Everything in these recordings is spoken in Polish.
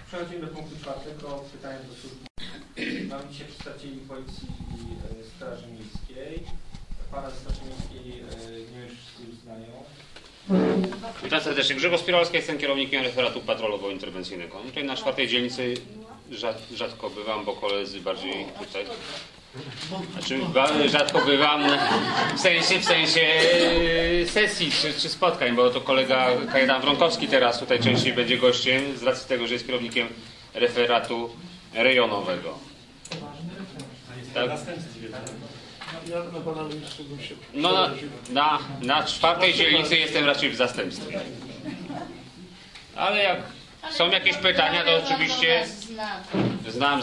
Przechodzimy do punktu 4. Pytania do służb. Mamy dzisiaj przedstawicieli Policji i Straży Miejskiej. Pana ze Straży Miejskiej nie wiem, czy wszyscy już znają. Witam serdecznie. Grzegorz Spiralski, jestem kierownikiem referatu patrolowo-interwencyjnego. Tutaj na 4. dzielnicy rzadko bywam, bo koledzy bardziej tutaj. Znaczy rzadko bywam w sensie sesji czy spotkań, bo to kolega Kajetan Wronkowski teraz tutaj częściej będzie gościem z racji tego, że jest kierownikiem referatu rejonowego. Tak? No na 4. dzielnicy jestem raczej w zastępstwie. Ale jak są jakieś pytania, to oczywiście znam.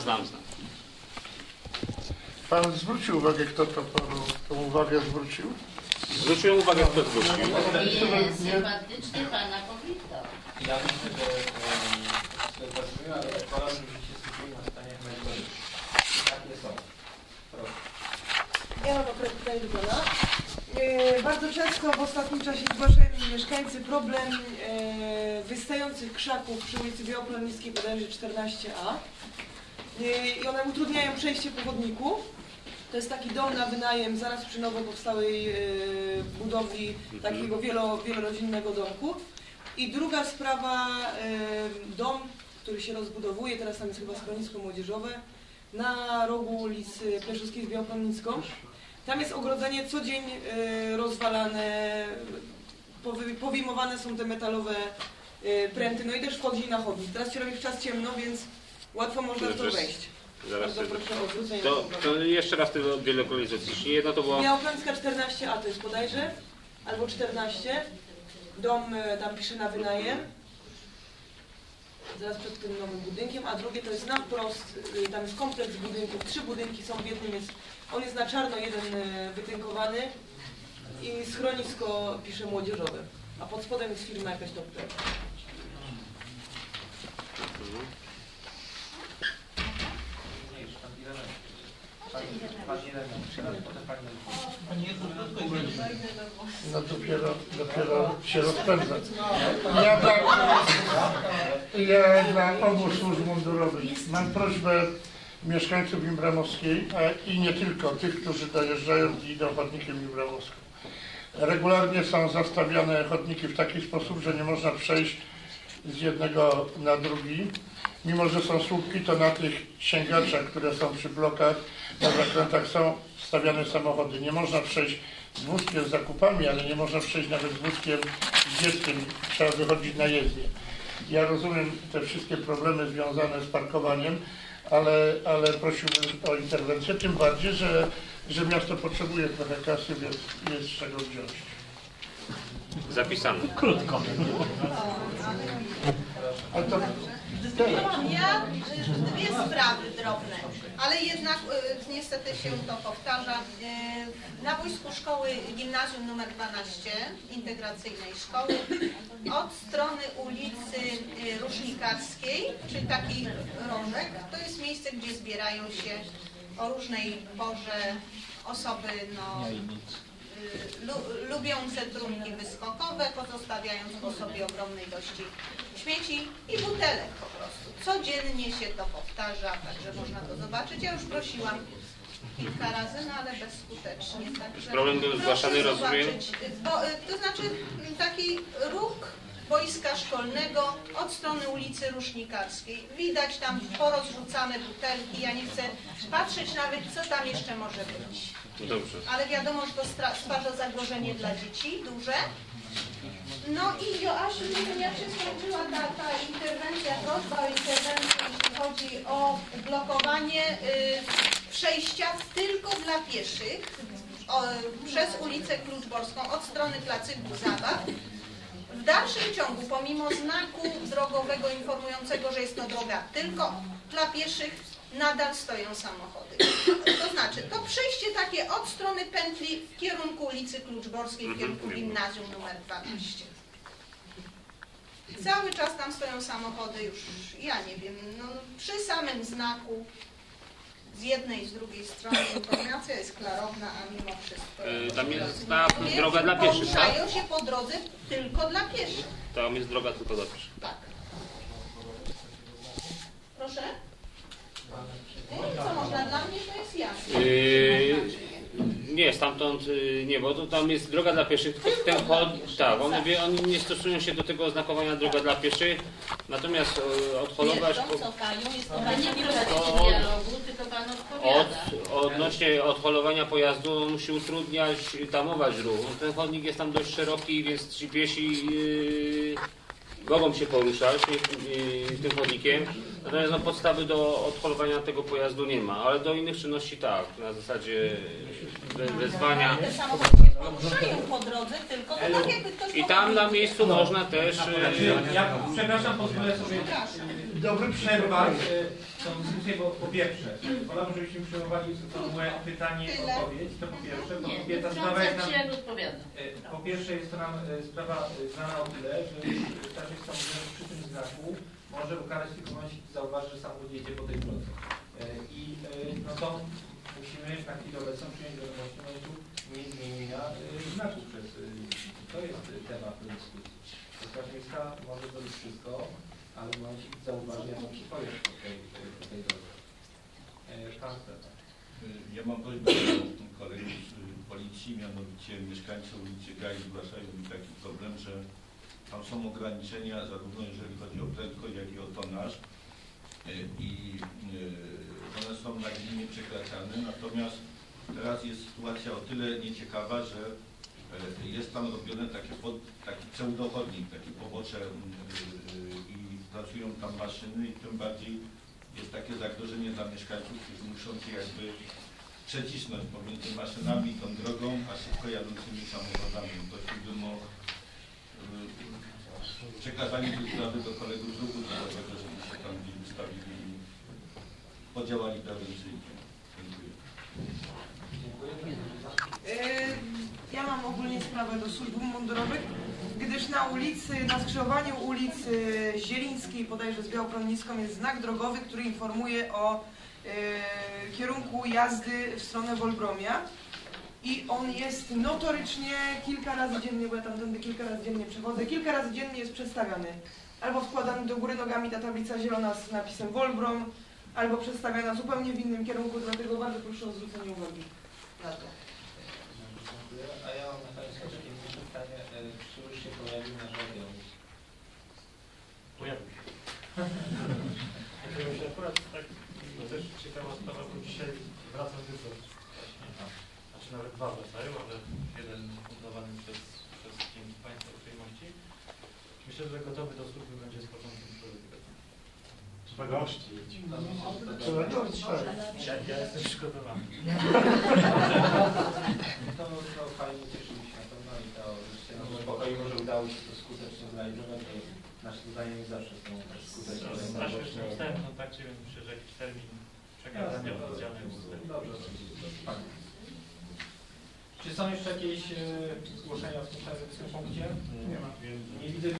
Pan zwrócił uwagę, kto to panu tą uwagę zwrócił? Zwróciłem uwagę, kto zwrócił. Jest sympatyczny pana powitał. Ja myślę, że zobaczymy, ale odpowiadam, że się skupiły na pytaniach merytorycznych. Takie są. Proszę. Ja mam akurat pytanie do pana. Bardzo często w ostatnim czasie zgłaszają mi mieszkańcy problem wystających krzaków przy ulicy Białopolnickiej, bodajże 14A. I one utrudniają przejście po chodniku. To jest taki dom na wynajem zaraz przy nowo powstałej budowli takiego wielorodzinnego domku. I druga sprawa, dom, który się rozbudowuje, teraz tam jest chyba schronisko młodzieżowe, na rogu ulicy Pleszowskiej z Białopolnicką. Tam jest ogrodzenie co dzień rozwalane, powyjmowane są te metalowe pręty, no i też wchodzi na chodnik. Teraz się robi w czas ciemno, więc łatwo można w to wejść. Zaraz proszę o zwrócenie to jeszcze raz tyle oddzielę lokalizacji. Jedno to było... Białopolnicka 14A to jest bodajże, albo 14. Dom tam pisze na wynajem. Zaraz przed tym nowym budynkiem, a drugie to jest na wprost, tam jest kompleks budynków, 3 budynki są, w jednym jest, on jest na czarno jeden wytynkowany i schronisko pisze młodzieżowe, a pod spodem jest firma jakaś top. No dopiero się rozpędza. Ja dla obu służb mundurowych mam prośbę mieszkańców Imbramowskiej, i nie tylko tych, którzy dojeżdżają i idą chodnikiem imbramowskim. Regularnie są zastawiane chodniki w taki sposób, że nie można przejść z jednego na drugi. Mimo że są słupki, to na tych sięgaczach, które są przy blokach, na zakrętach są stawiane samochody. Nie można przejść z wózkiem z zakupami, ale nie można przejść nawet z wózkiem z dzieckiem. Trzeba wychodzić na jezdnię. Ja rozumiem te wszystkie problemy związane z parkowaniem, ale prosiłbym o interwencję, tym bardziej, że miasto potrzebuje trochę kasy, więc jest z czego wziąć. Zapisane. Krótko. Ale to Ja dwie sprawy drobne, ale jednak niestety się to powtarza. Na boisku szkoły gimnazjum nr 12, integracyjnej szkoły, od strony ulicy Różnikarskiej, czyli taki rożek, to jest miejsce, gdzie zbierają się o różnej porze osoby lubiące trunki wyskokowe, pozostawiając po sobie ogromne ilości śmieci i butelek po prostu. Codziennie się to powtarza, także można to zobaczyć. Ja już prosiłam kilka razy, no ale bezskutecznie. Także problem był zgłaszany, rozumiem? To znaczy taki róg boiska szkolnego od strony ulicy Różnikarskiej. Widać tam porozrzucane butelki. Ja nie chcę patrzeć nawet, co tam jeszcze może być. Dobrze. Ale wiadomo, że to stwarza zagrożenie dla dzieci duże. No i Joasiu, jak się skończyła ta interwencja, prośba o interwencję, jeśli chodzi o blokowanie przejścia tylko dla pieszych przez ulicę Kluczborską od strony placyku Zabaw. W dalszym ciągu, pomimo znaku drogowego informującego, że jest to droga tylko dla pieszych, nadal stoją samochody. To znaczy, to przejście takie od strony pętli w kierunku ulicy Kluczborskiej, w kierunku gimnazjum nr 12. Cały czas tam stoją samochody już, ja nie wiem, no, przy samym znaku z jednej i z drugiej strony informacja jest klarowna, a mimo wszystko... Tam jest ta droga dla pieszych, tak? Poruszają się po drodze tylko dla pieszych. Tam jest droga tylko dla pieszych. Tak. stamtąd nie, bo to tam jest droga dla pieszych, tylko ten chodnik, tak, oni nie stosują się do tego oznakowania droga dla pieszych, natomiast odholować... Odnośnie odholowania pojazdu on musi utrudniać, tamować ruch. Ten chodnik jest tam dość szeroki, więc ci piesi mogą się poruszać tym chodnikiem. Natomiast no, podstawy do odholowania tego pojazdu nie ma, ale do innych czynności tak, na zasadzie wezwania. Te samochody nie poruszają po drodze, tylko to tak jakby ktoś... I tam na miejscu można też... Ja, przepraszam, pozwolę sobie przerwać tą dyskusję, bo po pierwsze, wolałbym, żebyśmy przyjmowali moje pytanie i odpowiedź, to po pierwsze. Po drugie, ta sprawa jest nam... Po pierwsze jest to nam sprawa znana o tyle, że starszy samochód przy tym znaku może ukarać tylko w momencie, kiedy zauważy, że samochód jedzie po tej drodze. I no to musimy na chwilę obecną przyjąć do wiadomości momentu niezmienienia znaków przez to jest temat do dyskusji. Straż Miejska może zrobić wszystko, ale w momencie, kiedy zauważy jakąś pojazd po tej drodze. Pan Stefan. Ja mam prośbę do kolegów z policji, mianowicie mieszkańcy ulicy Gaj zgłaszają mi taki problem, że tam są ograniczenia zarówno jeżeli chodzi o prędkość, jak i o tonaż i one są nagminnie przekraczane, natomiast teraz jest sytuacja o tyle nieciekawa, że jest tam robione taki pseudochodnik, takie pobocze i pracują tam maszyny i tym bardziej jest takie zagrożenie dla mieszkańców, którzy muszą się jakby przecisnąć pomiędzy maszynami, tą drogą, a szybko jadącymi samochodami. Prosiłbym o przekazanie tej sprawy do kolegów z ruchu drogowego, żeby się tam gdzieś wystawili i podziałali prewencyjnie. Dziękuję. Ja mam ogólnie sprawę do służb mundurowych, gdyż na skrzyżowaniu ulicy Zielińskiej, bodajże z Białą jest znak drogowy, który informuje o kierunku jazdy w stronę Wolbromia. I on jest notorycznie kilka razy dziennie, bo ja tamtędy kilka razy dziennie przechodzę, kilka razy dziennie jest przestawiany. Albo wkładany do góry nogami ta tablica zielona z napisem Wolbrom, albo przestawiana zupełnie w innym kierunku, dlatego bardzo proszę o zwrócenie uwagi na to. A ja mam na koniec takie pytanie, czy już się pojawił nasz radiowóz? Pojawił się. Pojawił się akurat tak, to też ciekawa sprawa, bo dzisiaj wracam wybór. Znaczy nawet dwa wracają, ale jeden fundowany przez Państwa uprzejmości. Myślę, że gotowy do służby będzie z początkiem człowieka. Trzeba gości. Ja jestem przygotowany. To fajnie cieszymy się na pewno i to życzę nam spokoju, że udało się to skutecznie zrealizować, bo nasze zadania nie zawsze są skuteczne. Strasznie wstępną w kontakcie, więc myślę, że jakiś termin przekazania oficjalnego. Dobrze, czy są jeszcze jakieś zgłoszenia w tym punkcie? Nie ma. Nie widzę.